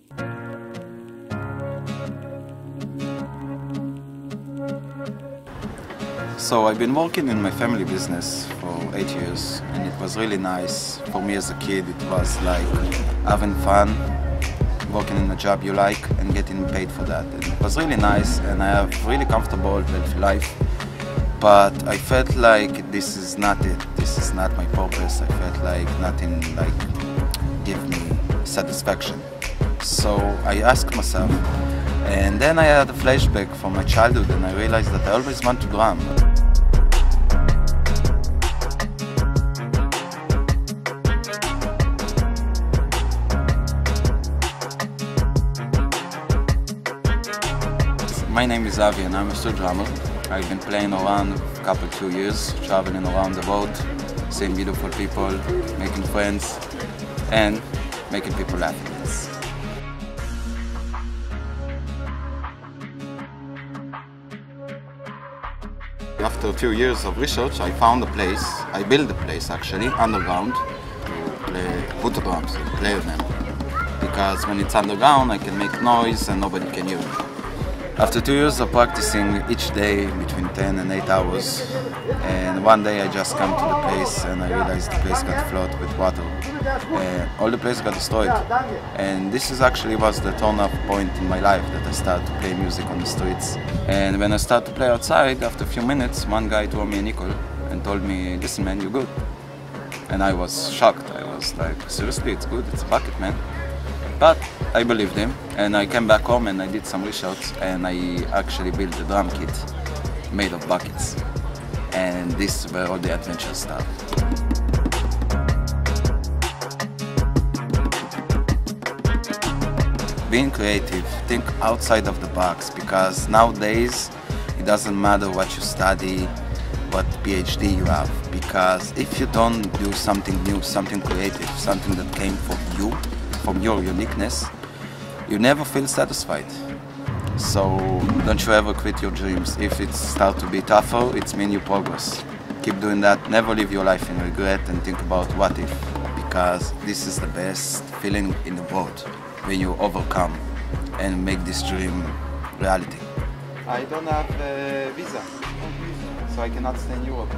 So I've been working in my family business for 8 years, and it was really nice. For me as a kid, it was like having fun, working in a job you like and getting paid for that. And it was really nice, and I have really comfortable life. But I felt like this is not it. This is not my purpose. I felt like nothing like give me satisfaction. So I asked myself, and then I had a flashback from my childhood, and I realized that I always want to drum. My name is Avi, and I'm a street drummer. I've been playing around a couple 2 years, traveling around the world, seeing beautiful people, making friends, and making people laugh. After a few years of research, I found a place. I built a place actually underground to put the drums and play them. Because when it's underground, I can make noise and nobody can hear me. After 2 years of practicing each day between 10 and 8 hours, and one day I just come to the place and I realized the place got flooded with water. And all the place got destroyed. And this is actually was the turn-off point in my life that I started to play music on the streets. And when I started to play outside, after a few minutes, one guy threw me a nickel and told me, "Listen man, you're good." And I was shocked. I was like, seriously, it's good, it's a bucket, man. But I believed him, and I came back home and I did some research, and I actually built a drum kit made of buckets. And this is where all the adventures start. Being creative, think outside of the box, because nowadays it doesn't matter what you study, what PhD you have, because if you don't do something new, something creative, something that came from you, from your uniqueness, you never feel satisfied. So don't you ever quit your dreams. If it starts to be tougher, it's mean you progress. Keep doing that. Never live your life in regret and think about what if, because this is the best feeling in the world when you overcome and make this dream reality. I don't have a visa, so I cannot stay in Europe.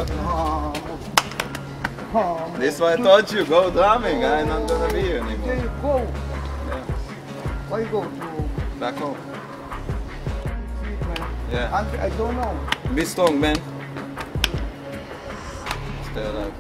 This is why I told you, go drumming. I'm not gonna be here anymore. Okay, go. Yeah. Why go to? Back home. Man. Yeah. I don't know. Be strong, man. Stay alive.